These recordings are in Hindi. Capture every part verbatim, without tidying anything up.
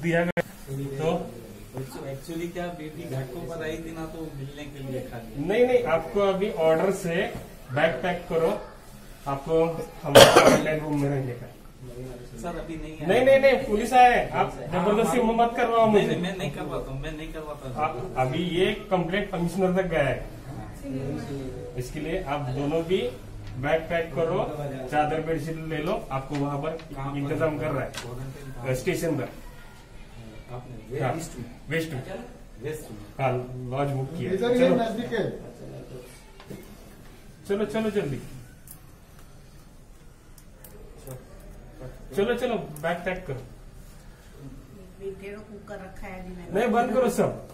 दिया गया तो एक्चुअली क्या बेटी घाटों पर आई थी ना, तो मिलने के लिए खाली। नहीं नहीं, आपको अभी ऑर्डर से बैग पैक करो, आपको हमारे क्वारंटाइन रूम में रहने का। सर अभी नहीं है। नहीं नहीं नहीं, पुलिस आया है, आप जबरदस्ती मत करवाओ मुझे। मैं नहीं करवाता हूँ, मैं नहीं करवाता। अभी ये कंप्लेंट कमिश्नर तक गया है, इसके लिए आप दोनों भी बैग पैक करो, चादर बेडशीट ले लो, आपको वहाँ पर इंतजाम कर रहा है स्टेशन पर। वेस्ट वेस्ट हाँ, लॉज बुक किया। चलो चलो चलो जल्दी, चलो चलो बैग पैक करो। कुकर रखा है अभी मैंने। नहीं, बंद करो सब।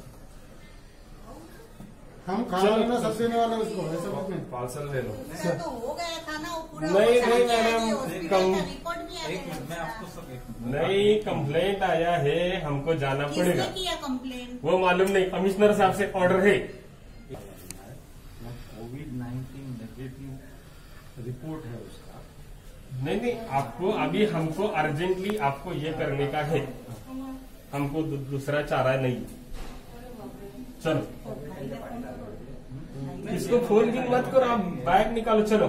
हम खाना लेना सब देने वाले उसको, ऐसा कुछ नहीं। पार्सल ले लो। मेरा तो हो गया था ना वो पूरा। नहीं नहीं मैडम, रिपोर्ट भी आ गया। मैं आपको सब नहीं, कंप्लेंट आया है, हमको जाना पड़ेगा। किसने किया कंप्लेंट? वो मालूम नहीं, कमिश्नर साहब से ऑर्डर है। कोविड नाइन्टीन नेगेटिव रिपोर्ट है उसका। नहीं नहीं, आपको अभी हमको अर्जेंटली आपको ये करने का है, हमको दू, दूसरा चारा नहीं। चलो इसको फोन की मत करो, आप बैग निकालो। चलो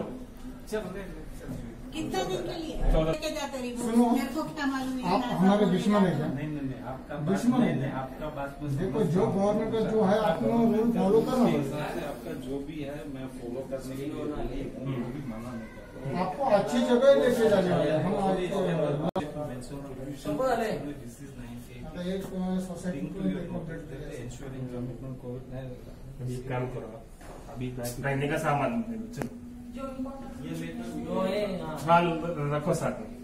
कितना दिन के लिए चौदह- लेके जाते रही? सुनो, मेरे को क्या मालूम है? आप हमारे दुश्मन है क्या? नहीं नहीं नहीं, आपका दुश्मन है। नहीं, आपका बात में देखो, जो गवर्नमेंट का जो है आप लोग रूल फॉलो करना पड़ेगा। आपका जो भी है मैं फॉलो करने के लिए भी मना नहीं करता। आपको अच्छी जगह लेके जाने वाले हैं। हम आपको एक सोसाइटी को कंप्लीट करें। अभी काम करो, अभी रहने का सामान चलो। ये लेकर हाँ, रखो साथ में।